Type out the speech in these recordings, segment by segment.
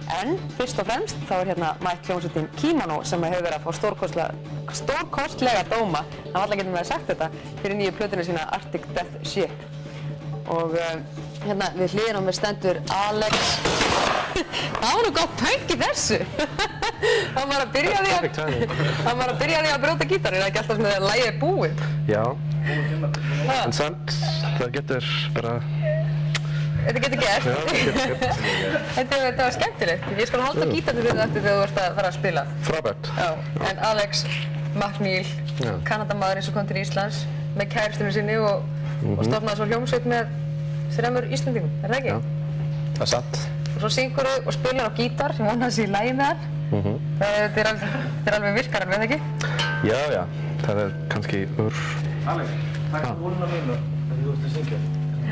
En fyrst og fremst þá hérna mætt hljómsveitin Kimono sem hefur verið að fá stórkostlega dóma, það alla getum við að sagt þetta, fyrir nýju plötuna sína Arctic Death Ship. Og hérna við hliðina á mér stendur Alex. Það var nú gott pönk í þessu. Hann var að byrja því að brjóta gítarinn, ekki alltaf sem þegar lagið er búið. Já, en samt, það getur bara... Þetta getur gert. Já, þetta getur gert. Þetta var skemmtilegt. Ég skal halda gítarnir fyrir þetta þegar þú ert að fara að spila. Frábært. Já, en Alex McNeil, Kanadamaður eins og kom til Íslands með kærustunni sinni og stofnaði svo hljómsveit með 3 Íslendingum, er það ekki? Já, það er satt. Og svo syngurðu og spilar á gítar, ég vona að það sé í lagi með hann. Þetta er alveg virkar, er það ekki? Já, það er kannski úr... Alex, takk fyrir vonuna mínu að þú ert að syngja.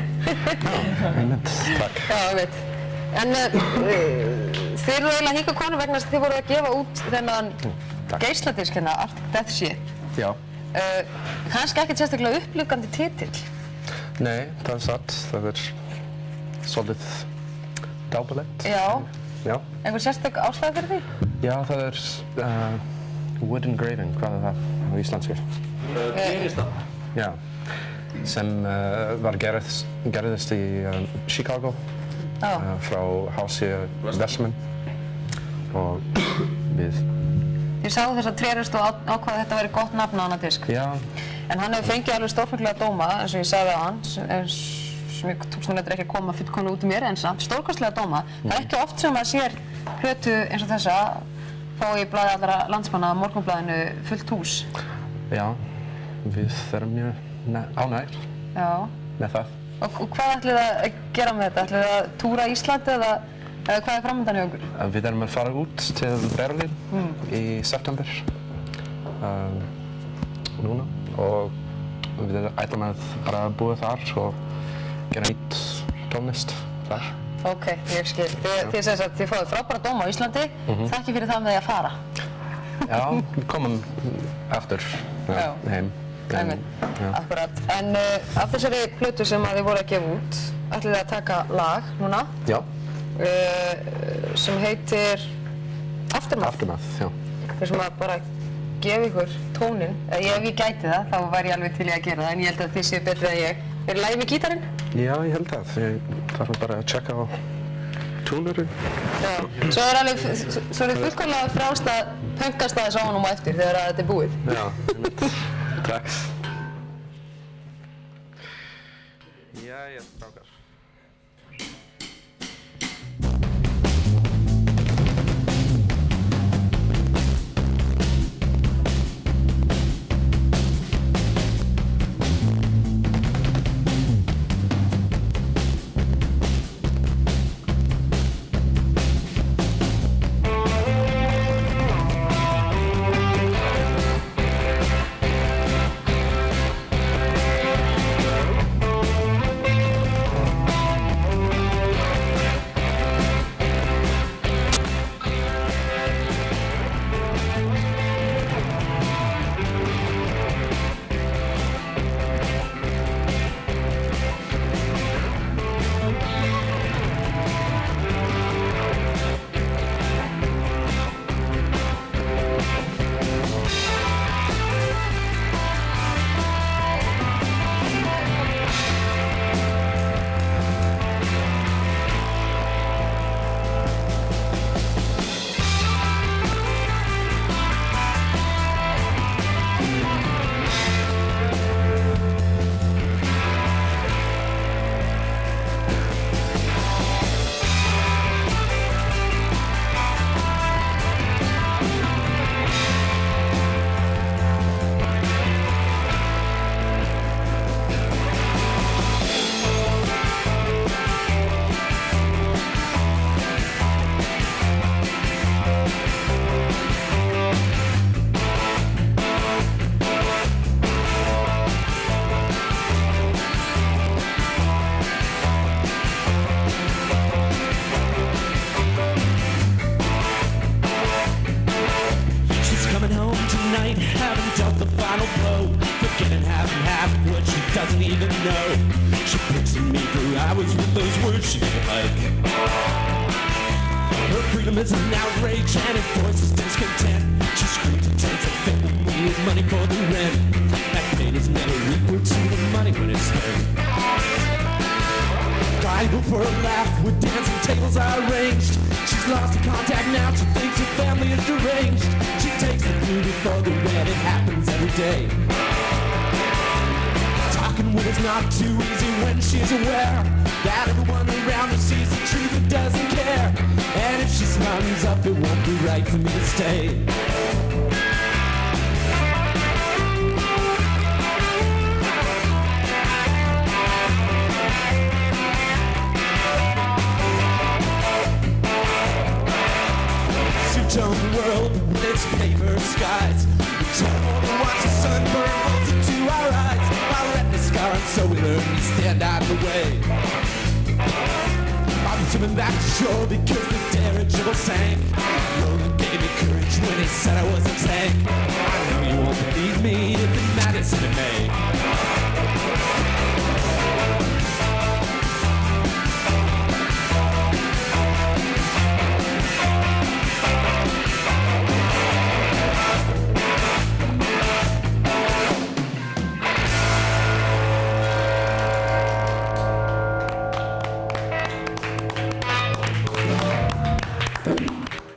Takk. Já, ég veit. En þið eru eiginlega hingað konur vegna þess að þið voruð að gefa út þennan geisladisk hérna, Arctic Death Ship. Já. Kannski ekkert sérstaklega upplífgandi titill. Nei, það er satt. Það er svolítið dábalegt. Já. Já. Einhver sérstök ástæða fyrir því? Já, það er wood engraving, hvað er það á íslensku? Gerist það? Já. Sem gerðist í Chicago frá Hási Versman og við... Ég sá þess að trérust og ákvað að þetta væri gott nafn á hana disk. Já. En hann hefur fengið alveg stórfenglega dóma, eins og ég sagði á hann, sem ég tókst nú ekki að koma fullkomlega út í mér, en samt stórkostlega dóma. Það er ekki oft sem maður sér plötu eins og þessa fá í blaði allra landsmanna á Morgunblaðinu fullt hús. Já, við erum mjög ánægðir með það. Og hvað ætlið að gera með þetta? Ætlið að túra Ísland eða hvað er framöndan hjá okkur? Við erum að fara út til Berlín í september núna og við ætlum að bara búa þar og gera nýtt tónlist þar. Ok, ég skil. Þið segir að þið fáið frábæra dóma á Íslandi, þakki fyrir það með því að fara. Já, við komum aftur heim. Akkurat. En af þessari plötu sem þið voru að gefa út, ætlið þið að taka lag núna? Já. Sem heitir Aftermath. Aftermath, já. Þeir sem að bara gefa ykkur tóninn. Ef ég gæti það, þá væri ég alveg til að gera það, en ég held að þið séu betri en ég. Er lagið með gítarinn? Já, ég held það. Ég þarf bara að checka á túnurinn. Já. Svo er þið fullkomlega frjálst að pönkast aðeins á honum á eftir þegar þetta er búið. Já, takk. Jæja, strákar. doesn't even know. She picks me for hours with those words she like. Her venomous and outrage, and it voices discontent. She screams and takes a fit with me with money for the rent. That pain is never equal to the money when it's spent. I go for a laugh with dancing tables arranged. She's lost in contact now, she thinks her family is deranged. She takes the blue before the red, it happens every day. Talking with is not too easy when she's aware that everyone around her sees the truth and doesn't care. And if she smartens up, it won't be right for me to stay. On the world with its paper skies, we turn to watch the sun burn holes into our eyes. While retina scar, and so we learn to stand out of the way. I'm swimming back to shore because the dirigible sank. Roland gave me courage when he said I was a tank. I know you won't believe me if it matters to me.